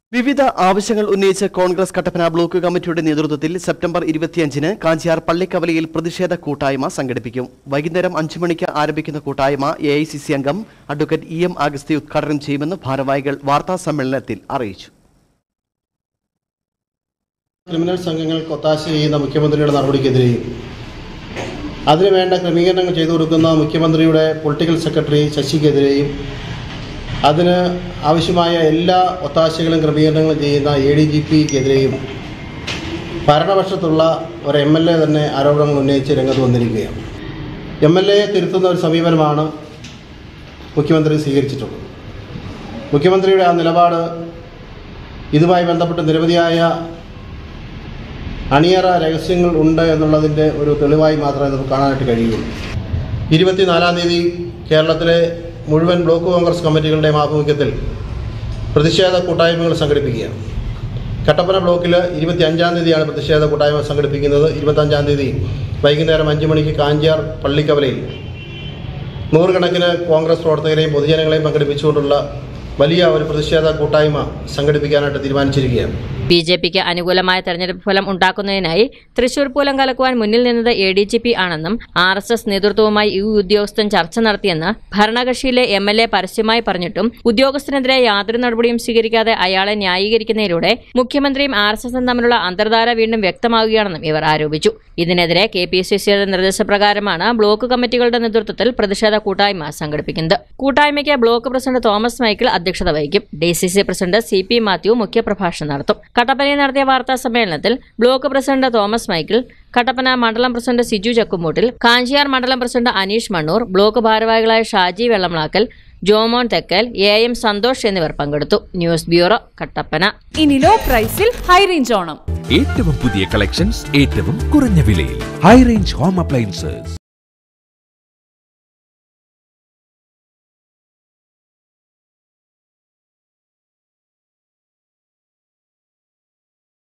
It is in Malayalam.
വിവിധ ആവശ്യങ്ങൾ ഉന്നയിച്ച് കോൺഗ്രസ് കട്ടപ്പന ബ്ലോക്ക് കമ്മിറ്റിയുടെ നേതൃത്വത്തിൽ സെപ്റ്റംബർ 25-ന് കാഞ്ചിയാർ പള്ളിക്കവലയിൽ പ്രതിഷേധ കൂട്ടായ്മ സംഘടിപ്പിക്കും. വൈകുന്നേരം 5 മണിക്ക് ആരംഭിക്കുന്ന കൂട്ടായ്മ AICC അംഗം അഡ്വക്കേറ്റ് EM അഗസ്തി ഉദ്ഘാടനം ചെയ്യുമെന്ന് ഭാരവാഹികൾ വാർത്താ സമ്മേളനത്തിൽ അറിയിച്ചു. ക്രിമിനൽ സംഘങ്ങൾക്ക് ഒത്താശ ചെയ്യുന്ന മുഖ്യമന്ത്രിയുടെ നടപടിക്കെതിരെയും അതിനുവേണ്ട ക്രമീകരണങ്ങൾ ചെയ്തു കൊടുക്കുന്ന മുഖ്യമന്ത്രിയുടെ പൊളിറ്റിക്കൽ സെക്രട്ടറി ശശിക്കെതിരെയും അതിന് ആവശ്യമായ എല്ലാ ഒത്താശകളും ക്രമീകരണങ്ങളും ചെയ്യുന്ന ADGPക്കെതിരെയും ഭരണപക്ഷത്തുള്ള ഒരു MLA തന്നെ ആരോപണങ്ങൾ ഉന്നയിച്ച് രംഗത്ത് വന്നിരിക്കുകയാണ്. MLAയെ തിരുത്തുന്ന ഒരു സമീപനമാണ് മുഖ്യമന്ത്രി സ്വീകരിച്ചിട്ടുള്ളത്. മുഖ്യമന്ത്രിയുടെ ആ നിലപാട് ഇതുമായി ബന്ധപ്പെട്ട് നിരവധിയായ അണിയറ രഹസ്യങ്ങൾ ഉണ്ട് എന്നുള്ളതിൻ്റെ ഒരു തെളിവായി മാത്രമേ നമുക്ക് കാണാനായിട്ട് കഴിയുള്ളൂ. 24-ാം തീയതി കേരളത്തിലെ മുഴുവൻ ബ്ലോക്ക് കോൺഗ്രസ് കമ്മിറ്റികളുടെയും ആഭിമുഖ്യത്തിൽ പ്രതിഷേധ കൂട്ടായ്മകൾ സംഘടിപ്പിക്കുകയാണ്. കട്ടപ്പന ബ്ലോക്കിൽ 25-ാം തീയതിയാണ് പ്രതിഷേധ കൂട്ടായ്മ സംഘടിപ്പിക്കുന്നത്. 25-ാം തീയതി വൈകുന്നേരം 5 മണിക്ക് കാഞ്ചിയാർ പള്ളിക്കവലയിൽ നൂറുകണക്കിന് കോൺഗ്രസ് പ്രവർത്തകരെയും പൊതുജനങ്ങളെയും പങ്കെടുപ്പിച്ചുകൊണ്ടുള്ള വലിയ ഒരു പ്രതിഷേധ കൂട്ടായ്മ സംഘടിപ്പിക്കാനായിട്ട് തീരുമാനിച്ചിരിക്കുകയാണ്. BJPക്ക് അനുകൂലമായ തെരഞ്ഞെടുപ്പ് ഫലം ഉണ്ടാക്കുന്നതിനായി തൃശൂർ പൂരം കലക്കുവാൻ മുന്നിൽ നിന്നത് ADGP ആണെന്നും RSS നേതൃത്വവുമായി ഈ ഉദ്യോഗസ്ഥൻ ചർച്ച നടത്തിയെന്ന് ഭരണകക്ഷിയിലെ MLA പരസ്യമായി പറഞ്ഞിട്ടും ഉദ്യോഗസ്ഥനെതിരെ യാതൊരു നടപടിയും സ്വീകരിക്കാതെ അയാളെ ന്യായീകരിക്കുന്നതിലൂടെ മുഖ്യമന്ത്രിയും RSSും തമ്മിലുള്ള അന്തർധാര വീണ്ടും വ്യക്തമാവുകയാണെന്നും ഇവർ ആരോപിച്ചു. ഇതിനെതിരെ KPCCയുടെ നിർദ്ദേശപ്രകാരമാണ് ബ്ലോക്ക് കമ്മിറ്റികളുടെ നേതൃത്വത്തിൽ പ്രതിഷേധ കൂട്ടായ്മ സംഘടിപ്പിക്കുന്നത്. കൂട്ടായ്മയ്ക്ക് ബ്ലോക്ക് പ്രസിഡന്റ് തോമസ് മൈക്കിൾ അധ്യക്ഷത വഹിക്കും. DCC പ്രസിഡന്റ് CP മാത്യു മുഖ്യപ്രഭാഷണം നടത്തും. കട്ടപ്പനയിൽ നടത്തിയ വാർത്താ സമ്മേളനത്തിൽ block president Thomas Michael, Kattappana മണ്ഡലം പ്രസിഡന്റ് സിജു ചക്കുമൂട്ടിൽ, കാഞ്ചിയാർ മണ്ഡലം പ്രസിഡന്റ് അനീഷ് മണ്ണൂർ, ബ്ലോക്ക് ഭാരവാഹികളായ ഷാജി വെള്ളംളാക്കൽ, ജോമോൻ തെക്കൽ, AM സന്തോഷ് എന്നിവർ പങ്കെടുത്തു. News bureau, Kattappana. ഇനി ലോ പ്രൈസിൽ ഹൈ റേഞ്ച് ഓണം. ഏറ്റവും പുതിയ കളക്ഷൻസ് ഏറ്റവും കുറഞ്ഞ വിലയിൽ ഹൈ റേഞ്ച് ഹോം അപ്ലയൻസസ്.